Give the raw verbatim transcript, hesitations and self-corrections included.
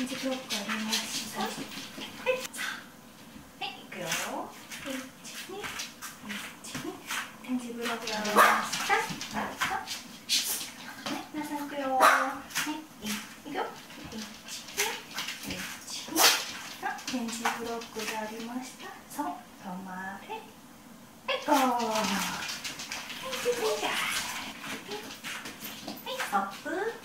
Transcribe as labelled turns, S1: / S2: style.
S1: 点字ブロックありました。はい、さあ、はい、いくよ。一二一二点字ブロックありました。はい、皆さんいくよ。はい、いくよ。一二一二点字ブロックがありました。そう、止まれ。はい、ゴー。はい、続いて。はい、ストップ。